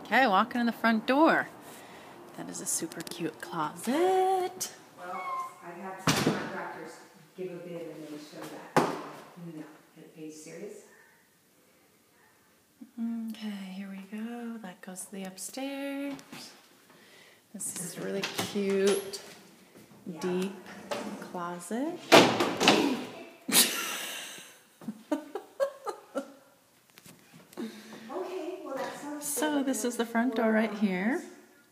Okay, walking in the front door. That is a super cute closet. Well, I've had some contractors give a bid and they show that. No, are you serious? Okay, here we go. That goes to the upstairs. This is really cute, deep closet. Okay, well that sounds So this is the front door right here.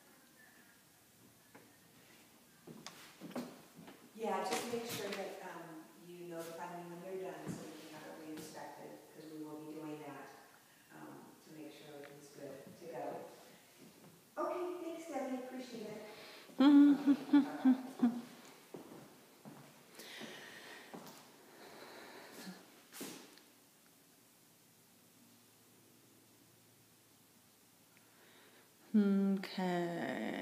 Yeah, just make sure that you notify me when they're done so we can have it re-inspected, because we will be doing that to make sure everything's good to go. Okay, thanks Debbie, appreciate it. Okay.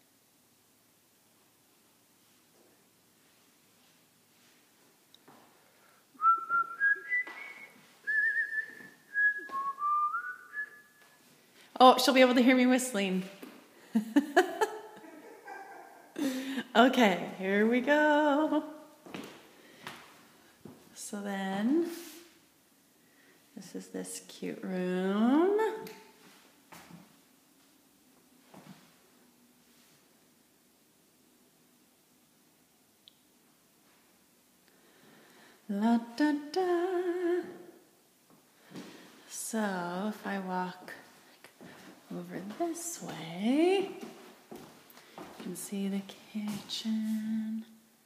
Oh, she'll be able to hear me whistling. Okay, here we go. So then, this is this cute room. La da da. So if I walk over this way, you can see the kitchen.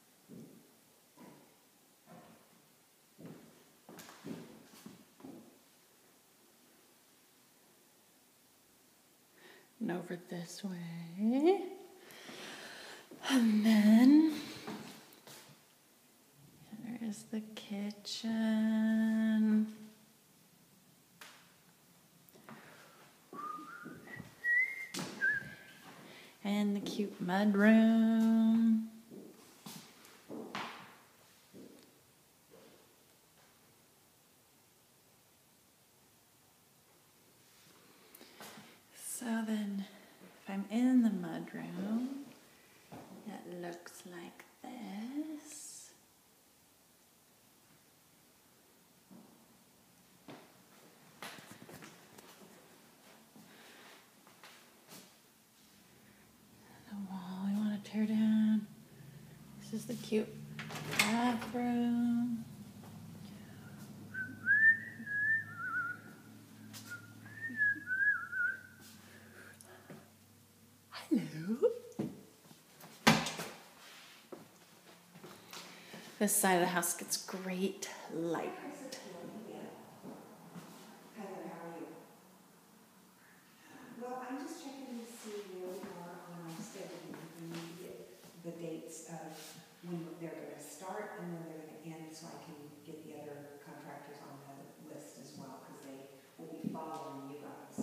And over this way. And then there's the kitchen. And the cute mud room. So then, if I'm in the mud room, it looks like this. The wall we want to tear down. This is the cute bathroom. Hello. This side of the house gets great light. Heather, how are you? Well, I'm just checking to see where we are on our schedule. We need to get the dates of when they're going to start and when they're going to end so I can get the other contractors on the list as well because they will be following you guys.